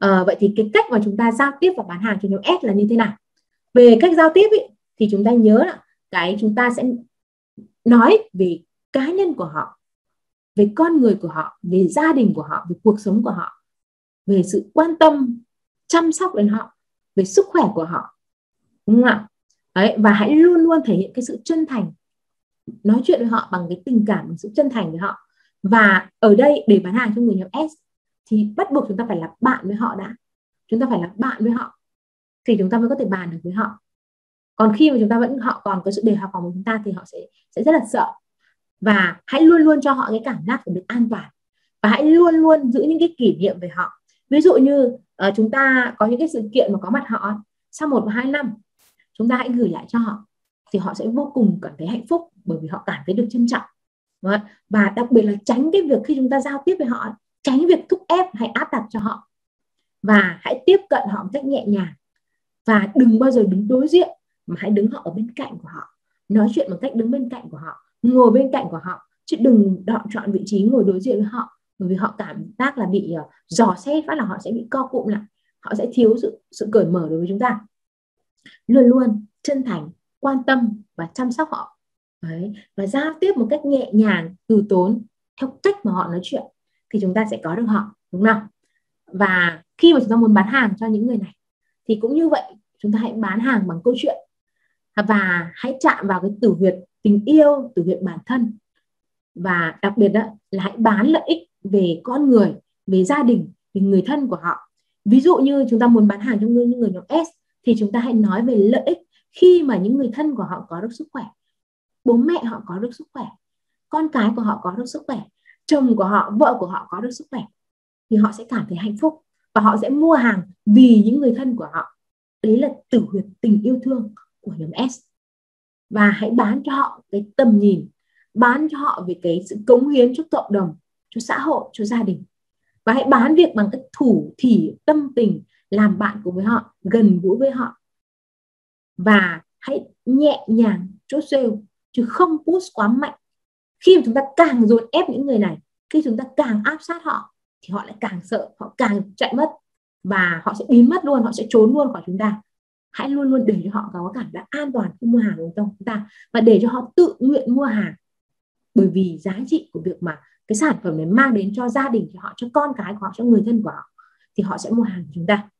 Vậy thì cái cách mà chúng ta giao tiếp và bán hàng cho nhóm S là như thế nào? Về cách giao tiếp ý, thì chúng ta nhớ là chúng ta sẽ nói về cá nhân của họ, về con người của họ, về gia đình của họ, về cuộc sống của họ, về sự quan tâm chăm sóc đến họ, về sức khỏe của họ, đúng không ạ? Đấy, và hãy luôn luôn thể hiện cái sự chân thành, nói chuyện với họ bằng cái tình cảm, bằng sự chân thành với họ. Và ở đây để bán hàng cho người nhóm S thì bắt buộc chúng ta phải là bạn với họ đã. Chúng ta phải là bạn với họ thì chúng ta mới có thể bàn được với họ. Còn khi mà họ còn có sự đề phòng của chúng ta thì họ sẽ rất là sợ. Và hãy luôn luôn cho họ cái cảm giác được an toàn, và hãy luôn luôn giữ những cái kỷ niệm về họ. Ví dụ như chúng ta có những cái sự kiện mà có mặt họ sau 1 và 2 năm, chúng ta hãy gửi lại cho họ thì họ sẽ vô cùng cảm thấy hạnh phúc, bởi vì họ cảm thấy được trân trọng. Và đặc biệt là tránh cái việc khi chúng ta giao tiếp với họ, tránh việc thúc ép hay áp đặt cho họ, và hãy tiếp cận họ một cách nhẹ nhàng, và đừng bao giờ đứng đối diện mà hãy đứng họ ở bên cạnh của họ, nói chuyện một cách đứng bên cạnh của họ, ngồi bên cạnh của họ, chứ đừng chọn vị trí ngồi đối diện với họ, bởi vì họ cảm giác là bị dò xét phát là họ sẽ bị co cụm lại, họ sẽ thiếu sự cởi mở đối với chúng ta. Luôn luôn chân thành, quan tâm và chăm sóc họ. Đấy. Và giao tiếp một cách nhẹ nhàng, từ tốn theo cách mà họ nói chuyện thì chúng ta sẽ có được họ, đúng không? Và khi mà chúng ta muốn bán hàng cho những người này thì cũng như vậy, chúng ta hãy bán hàng bằng câu chuyện, và hãy chạm vào cái từ huyệt tình yêu, từ huyệt bản thân. Và đặc biệt đó là hãy bán lợi ích về con người, về gia đình, về người thân của họ. Ví dụ như chúng ta muốn bán hàng cho những người nhóm S thì chúng ta hãy nói về lợi ích khi mà những người thân của họ có được sức khỏe, bố mẹ họ có được sức khỏe, con cái của họ có được sức khỏe, chồng của họ, vợ của họ có được sức khỏe, thì họ sẽ cảm thấy hạnh phúc và họ sẽ mua hàng vì những người thân của họ. Đấy là tử huyệt tình yêu thương của nhóm S. Và hãy bán cho họ cái tầm nhìn, bán cho họ về cái sự cống hiến cho cộng đồng, cho xã hội, cho gia đình. Và hãy bán việc bằng cái thủ thỉ tâm tình, làm bạn cùng với họ, gần gũi với họ. Và hãy nhẹ nhàng chốt sale, chứ không push quá mạnh. Khi mà chúng ta càng dồn ép những người này, khi chúng ta càng áp sát họ thì họ lại càng sợ, họ càng chạy mất, và họ sẽ biến mất luôn, họ sẽ trốn luôn khỏi chúng ta. Hãy luôn luôn để cho họ có cảm giác an toàn khi mua hàng của chúng ta, và để cho họ tự nguyện mua hàng. Bởi vì giá trị của việc mà cái sản phẩm này mang đến cho gia đình, cho họ, cho con cái của họ, cho người thân của họ, thì họ sẽ mua hàng của chúng ta.